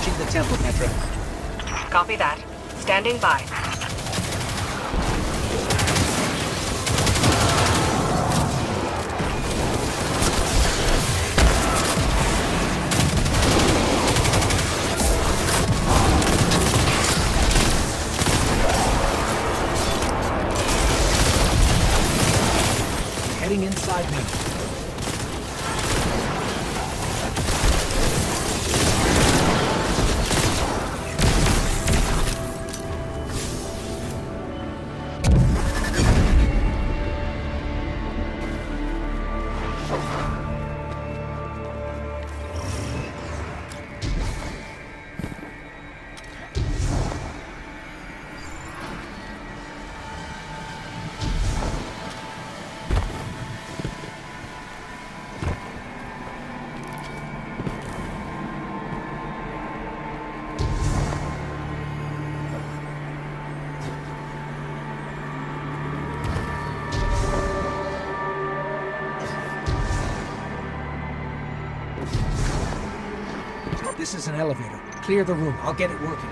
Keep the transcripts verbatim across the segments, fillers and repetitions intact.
Approaching the temple, Petra. Copy that. Standing by. Heading inside me. This is an elevator. Clear the room. I'll get it working.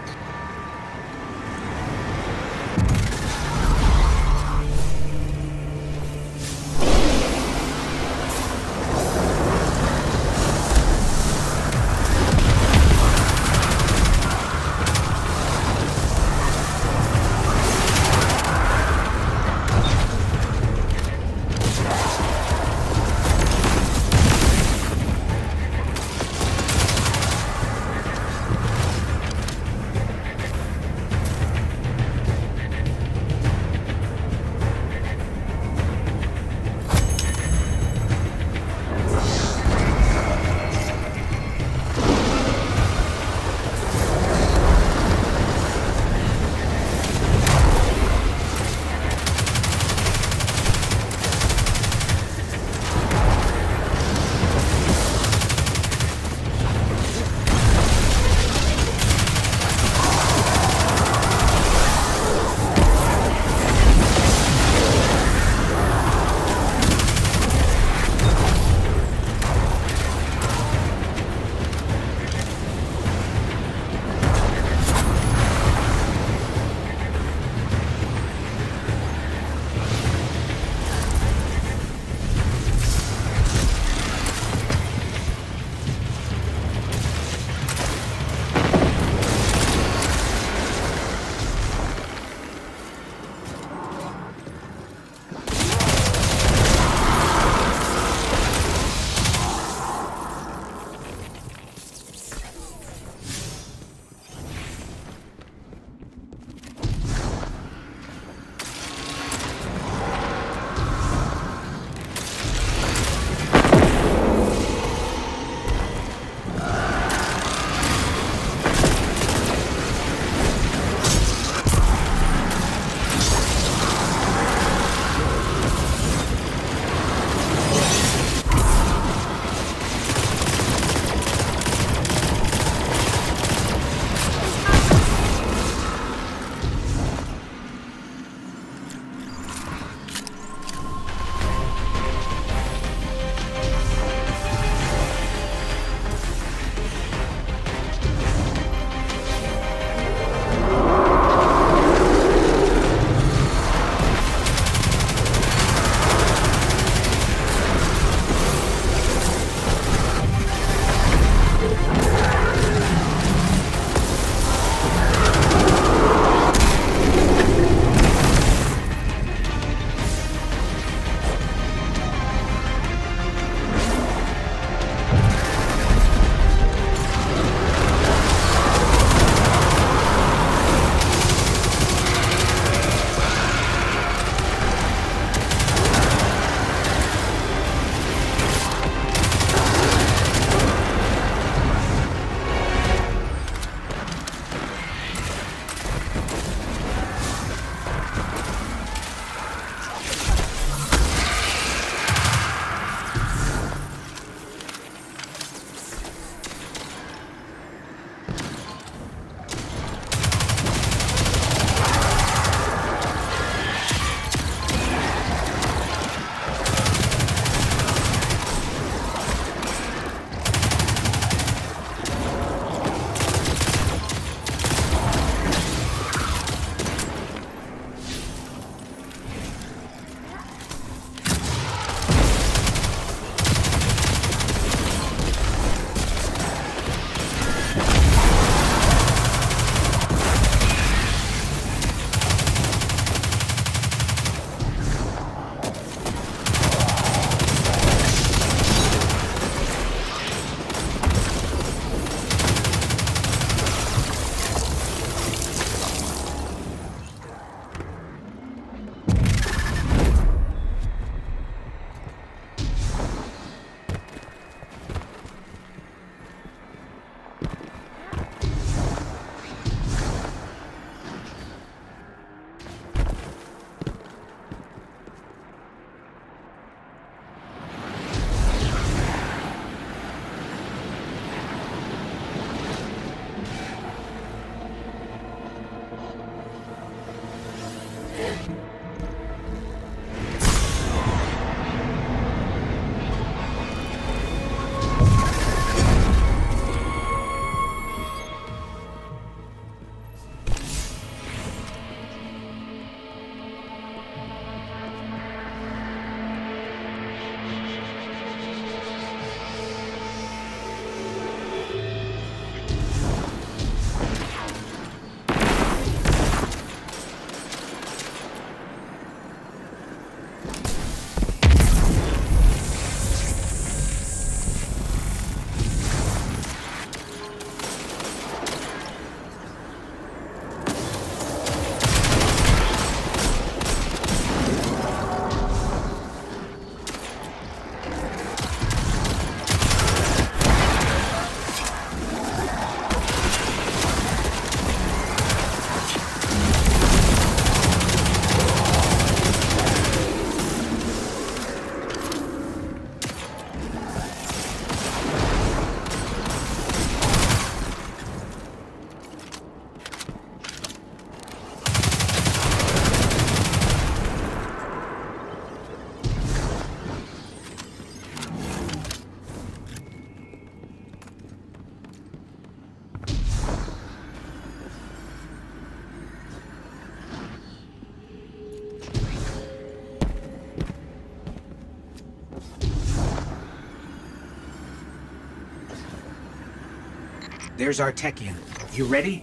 There's our tech in. You ready?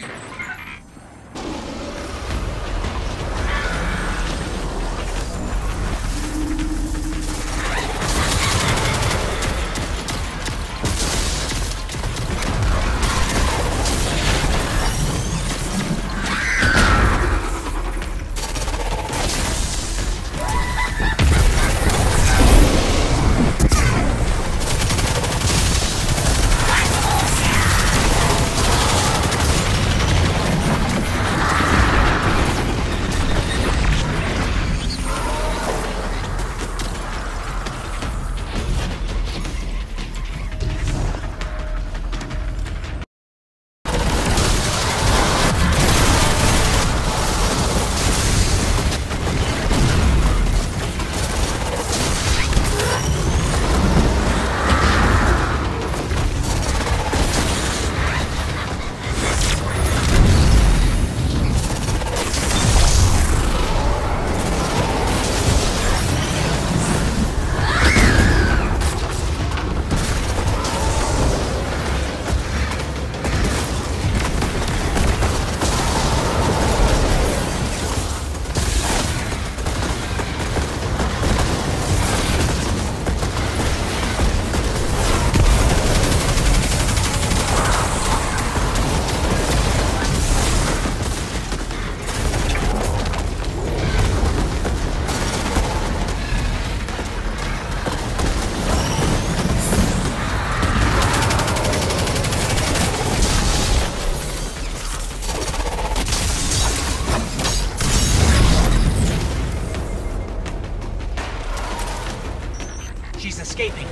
She's escaping.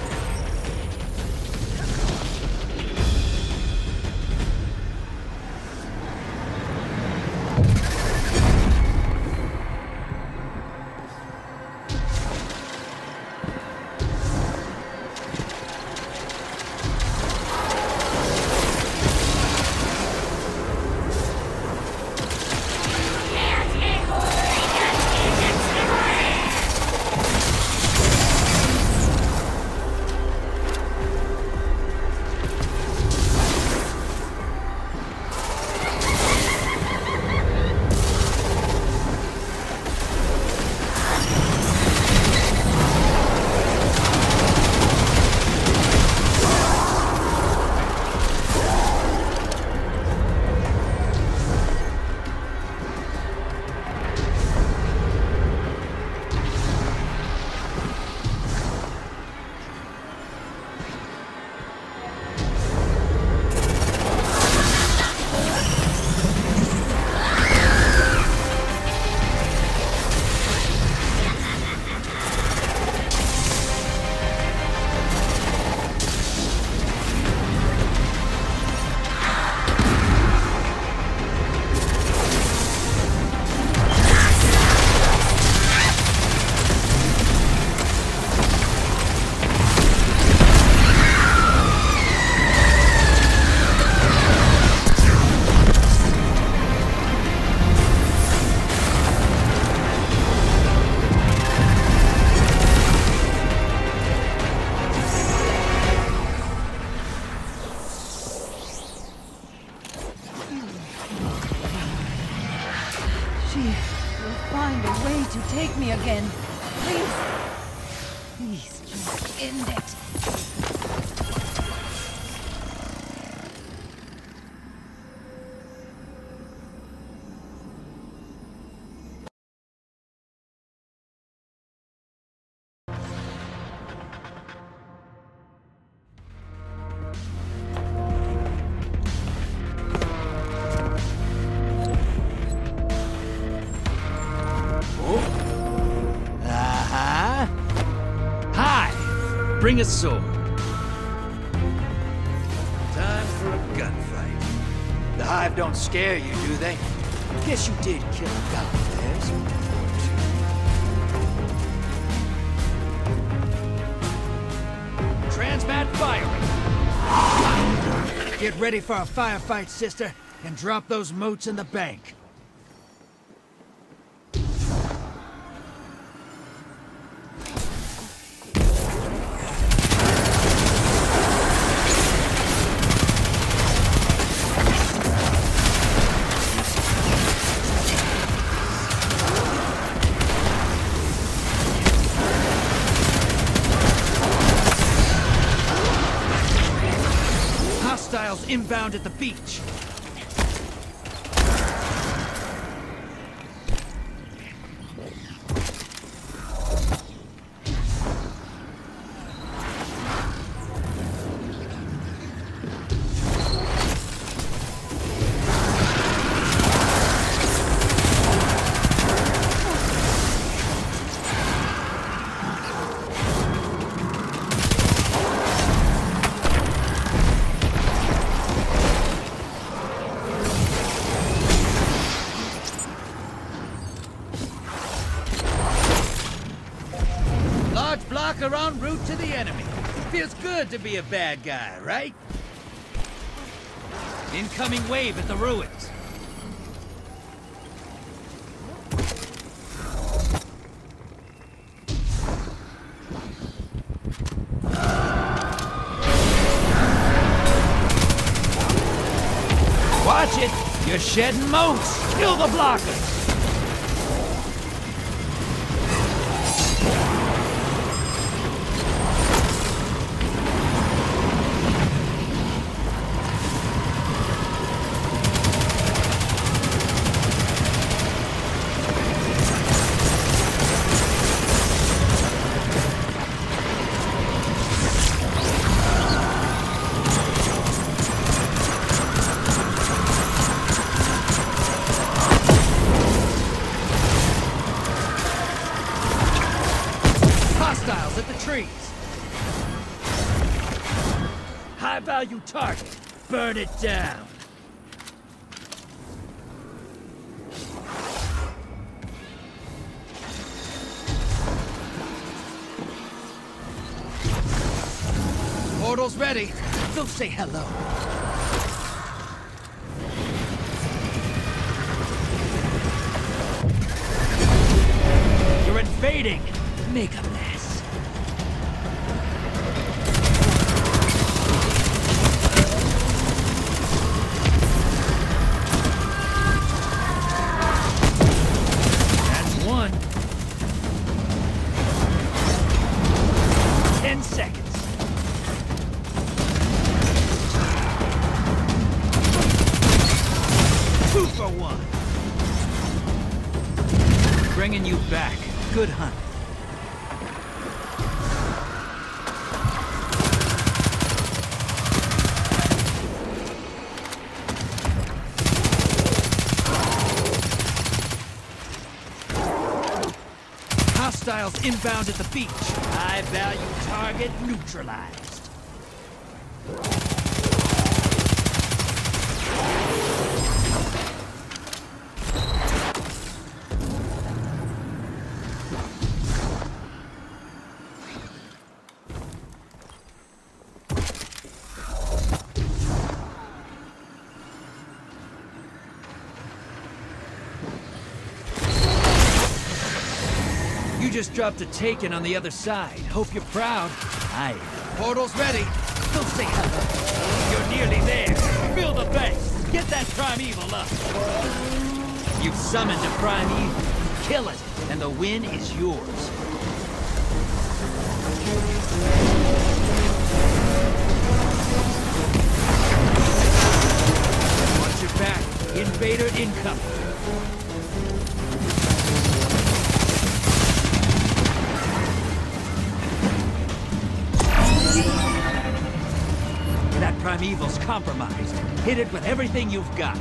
She will find a way to take me again. Please. Please, just end it. Bring a sword. Time for a gunfight. The Hive don't scare you, do they? Guess you did kill a guy of theirs. Transmat firing. Get ready for a firefight, sister, and drop those motes in the bank. Hostiles inbound at the beach. Blocker en route to the enemy. Feels good to be a bad guy, right? Incoming wave at the ruins. Watch it! You're shedding moats! Kill the blockers! Hostiles at the trees. High-value target. Burn it down. Portal's ready. Go say hello. You're invading. Make a mess. That's one. Ten seconds. Two for one. Bringing you back. Good hunt. Hostiles inbound at the beach. High-value target neutralized. You just dropped a taken on the other side. Hope you're proud. I am. Portal's ready. Go say hello. You're nearly there. Build a base. Get that primeval up. You've summoned a primeval. Kill it, and the win is yours. Watch your back. Invader incoming. That primeval's compromised. Hit it with everything you've got.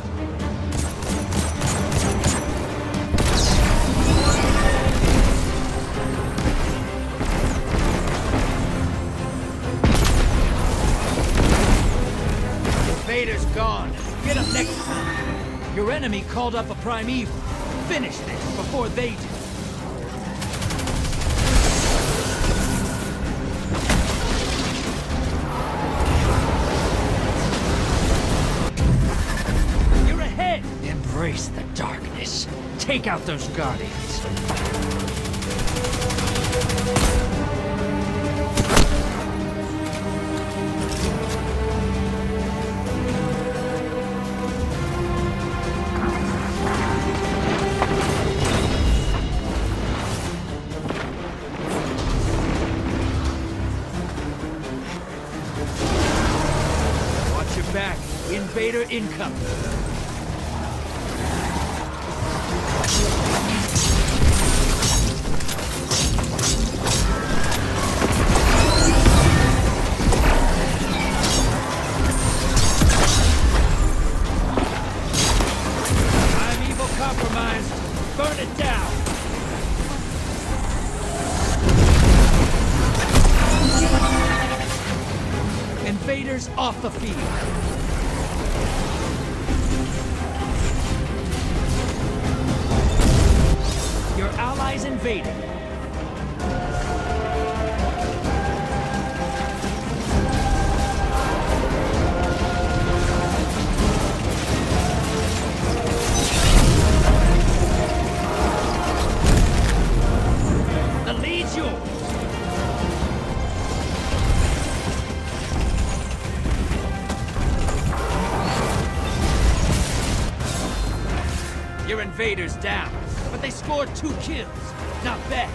Invader's gone. Get him next time. Your enemy called up a primeval. Finish this before they do. Embrace the darkness. Take out those guardians. Watch your back. Invader incoming. Primeval compromised. Burn it down. Invaders off the field. Your allies invaded. The lead's yours. Your invaders down, but they scored two kills. Not bad.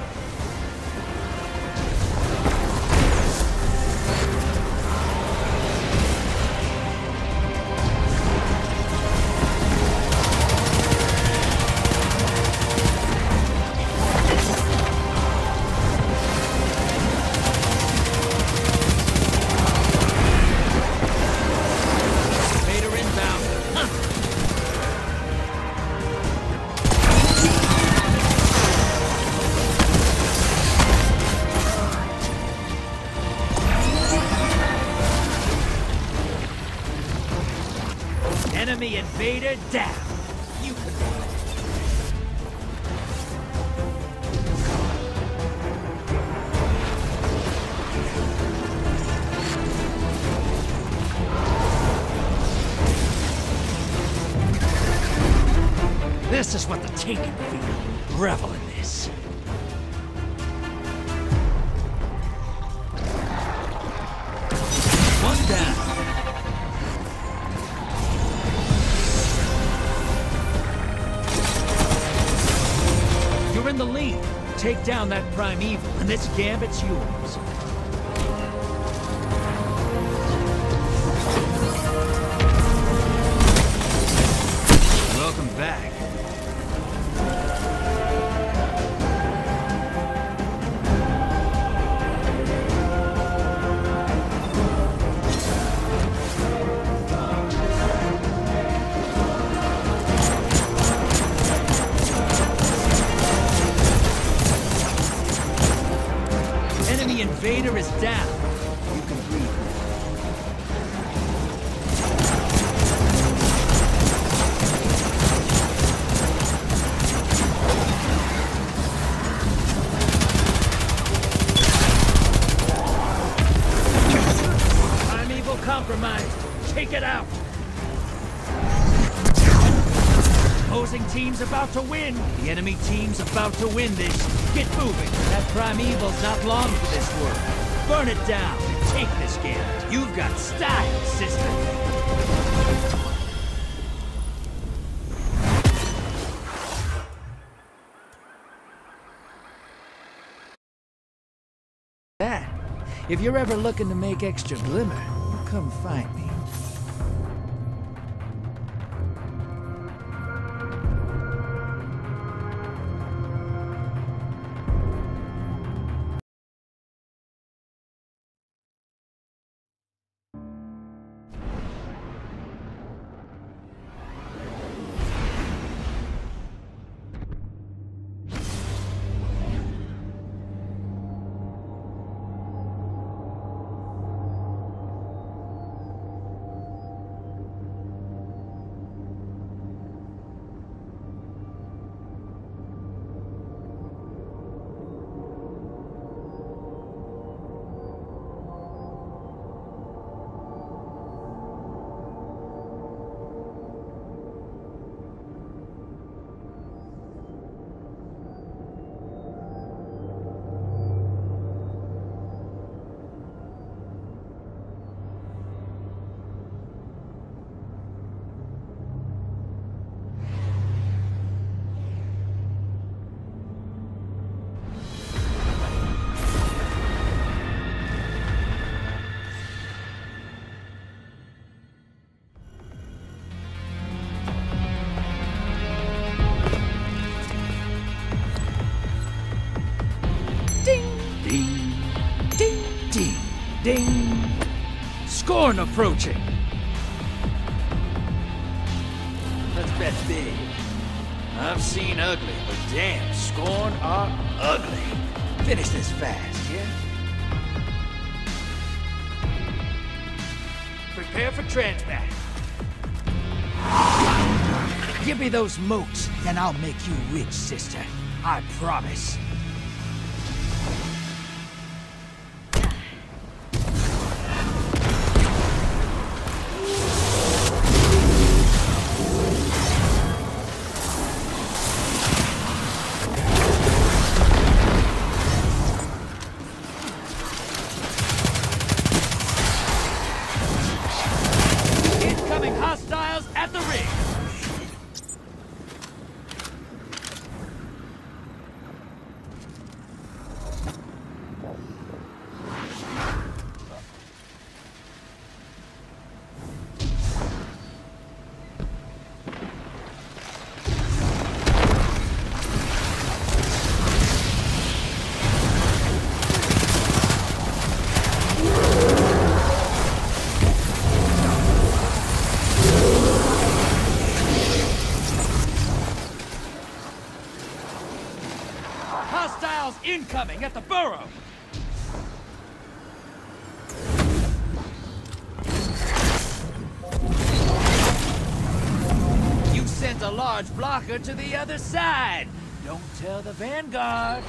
Invader inbound. Huh. Enemy invader down. You can This is what the taken feel. Revel in this. One down. You're in the lead. Take down that primeval, and this gambit's yours. Welcome back. Enemy invader is down. You can breathe. Primeval compromised. Take it out. Opposing team's about to win. The enemy team's about to win this. Get moving. That primeval's not long for this world. Burn it down and take this gambit. You've got style, sister. That. If you're ever looking to make extra glimmer, come find me. Scorn approaching. Let's bet big. I've seen ugly, but damn, Scorn are ugly. Finish this fast, yeah? Prepare for transmat. Give me those moats, and I'll make you rich, sister. I promise. Incoming hostiles at the ring. Hostiles incoming at the burrow! You sent a large blocker to the other side! Don't tell the vanguard!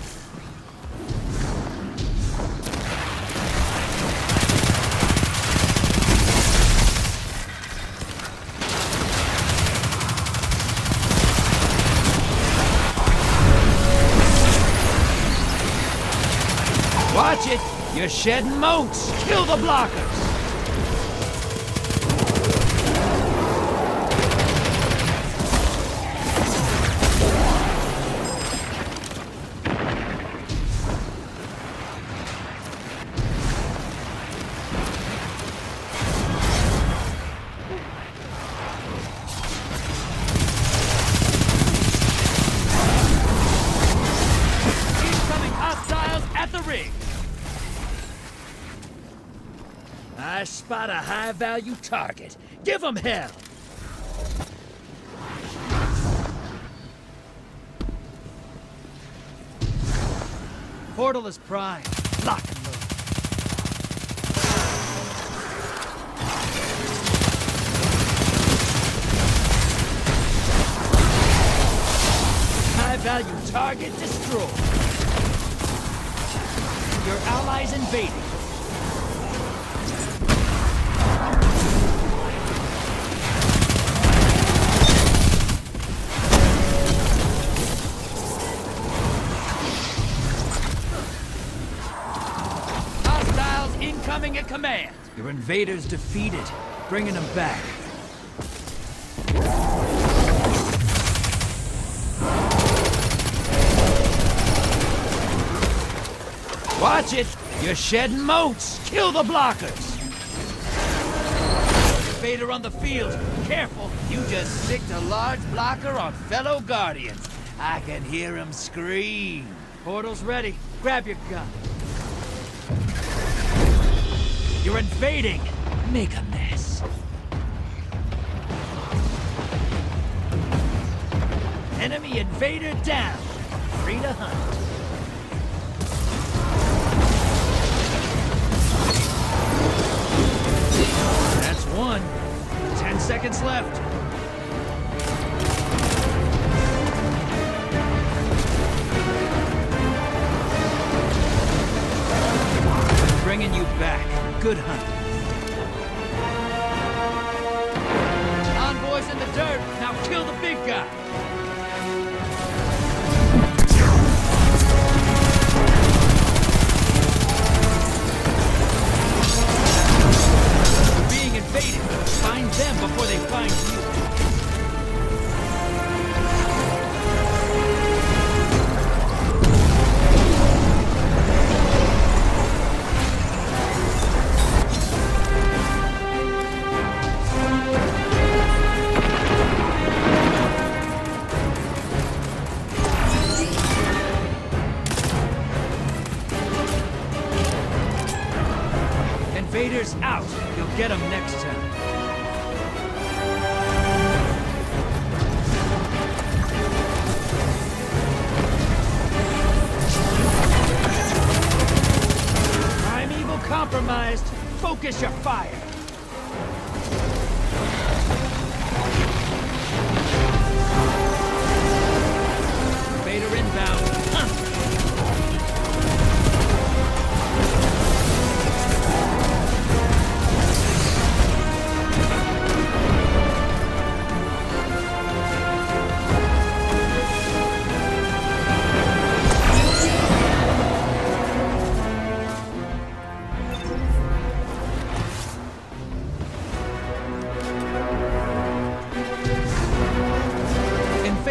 Watch it! You're shedding moats! Kill the blockers! Incoming hostiles at the ring! I spot a high-value target. Give them hell! Portal is primed. Lock and load. High-value target destroyed. Your allies invading. Incoming at command. Your invaders defeated. Bringing them back. Watch it! You're shedding moats! Kill the blockers! Invader on the field. Careful! You just sicked a large blocker on fellow guardians. I can hear him scream. Portal's ready. Grab your gun. You're invading! Make a mess. Enemy invader down. Free to hunt. That's one. Ten seconds left. Bringing you back. Good hunting. Envoys in the dirt. Now kill the big guy. You're being invaded. Find them before they find you.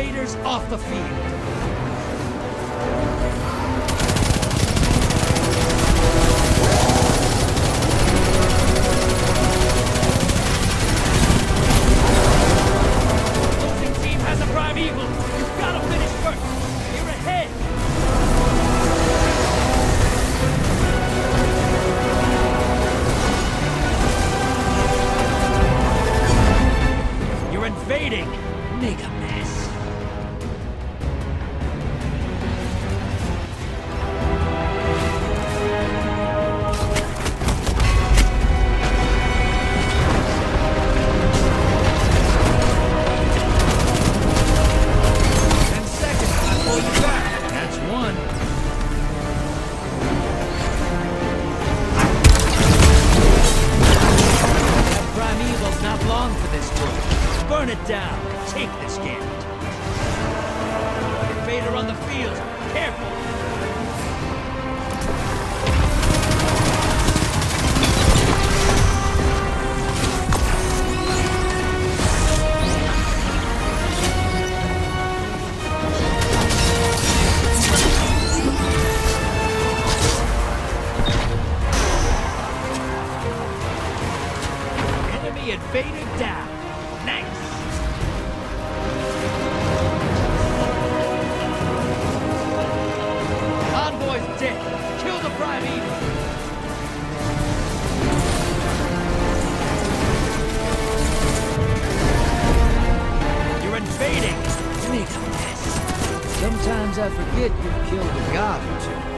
invaders off the field. Opposing team has a primeval. You've got to finish first. You're ahead. You're invading. Make a mess. Ten seconds. I pull you back. That's one. That primeval's not long for this world. Burn it down. Take this gambit. Invader on the field. Careful. Enemy invader down. Nice. Envoy's dead. Kill the primeval. You're invading. Make a mess. Sometimes I forget you've killed a god or two.